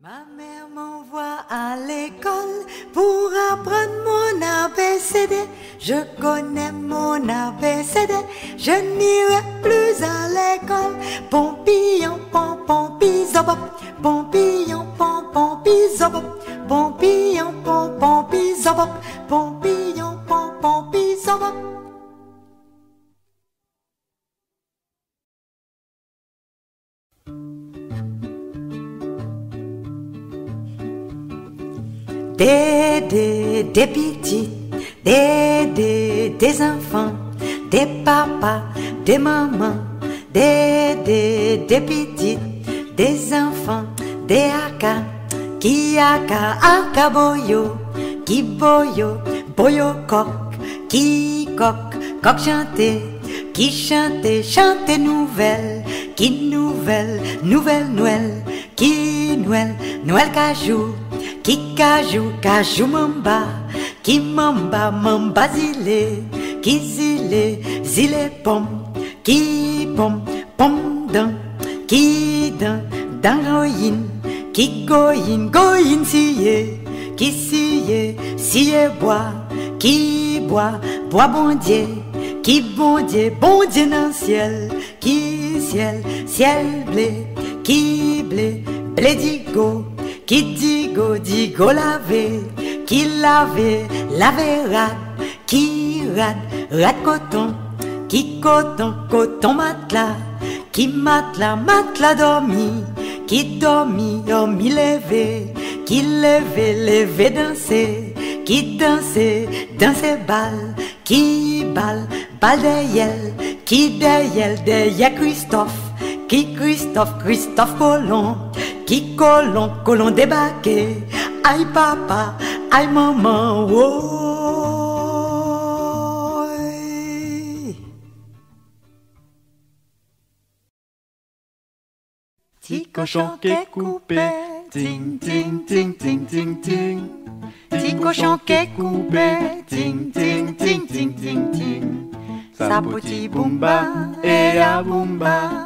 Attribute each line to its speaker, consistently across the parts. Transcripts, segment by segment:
Speaker 1: Ma mère m'envoie à l'école pour apprendre mon ABCD. Je connais mon ABCD, je n'irai plus à l'école. Pompillon, pom, pompizobop, pompillon, pom, pompizobop, pompillon, pom, pompizobop, pompillon, pom, pompizobop. Des petits, des enfants, des papas, des mamans, des petits, des enfants, des aka, qui aka boyo, qui boyo, boyo coq, qui coq chanté, qui chante nouvelle, qui nouvelle, Noël, qui Noël cajou. Qui cajou mamba, qui mamba zile, qui zile pom, qui pom dan, qui dan goyin, qui goyin siye, qui siye bois, qui bois bon Dieu dans le ciel, qui ciel blé, qui blé digo. Qui digo laver, qui laver rad, qui rad coton, qui coton matelas, qui matelas dormi, qui dormi levé, qui levé danser, qui danser bal, qui bal derrière, qui derrière Christophe Colomb. Qui colon débarqué, aïe papa, aïe maman, oh.
Speaker 2: Petit cochon qui est coupé, ting ting ting ting ting ting. Petit cochon qui est coupé, ting ting ting ting ting ting. Sa petit boumba et ya boumba.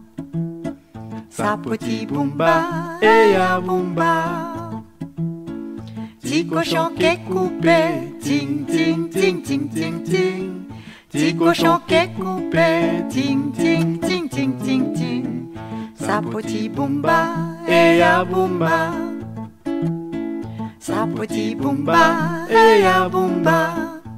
Speaker 2: Sa petit boumba et ya boumba. Petit cochon qui est coupé, ting ting ting ting ting ting. Petit cochon qui est coupé, ting ting ting ting ting ting. Sa petit boumba et ya boumba. Sa petit boumba et ya boumba.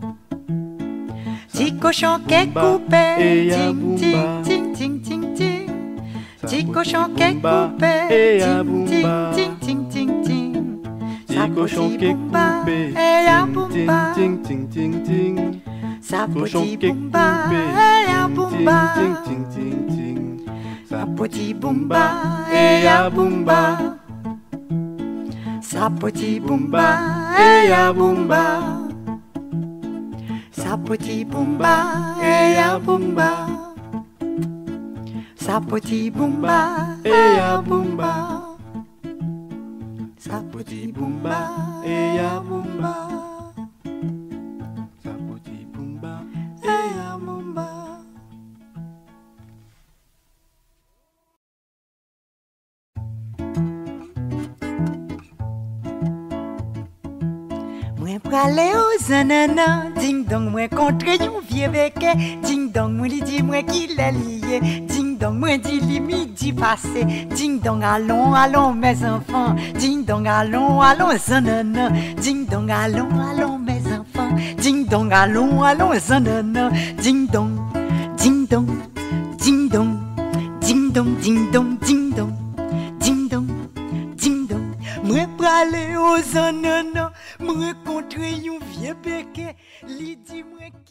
Speaker 2: Petit cochon qui est coupé, ting ting ting ting ting ting. Petit cochon qui est coupé, ting ting ting ting ting. Sa cochon qui est coupé, et ya boumba, ting ting ting ting. Sa petit boumba, et ya boumba, ting ting ting ting. Sa petit boumba, et ya boumba. Sa petit boumba, et ya boumba. Sa petit boumba, et ya boumba. Sa petit boumba, et ya boumba. Sa petit boumba, et ya boumba. Sa petit boumba, et ya boumba.
Speaker 1: Moi pralé aux ananas, ding dong, moi contre yon vieux béquet, ding dong, moi li dit moi qui l'a lié, ding dong, moi dit li midi passé, ding dong, allons mes enfants, ding dong, allons ananas, ding dong, allons mes enfants, ding dong, allons ananas, ding dong, ding dong, ding dong, ding dong, ding dong, ding dong, ding dong, ding dong, moi pralé aux ananas. Moi contre yon vieux béquet, li dit moi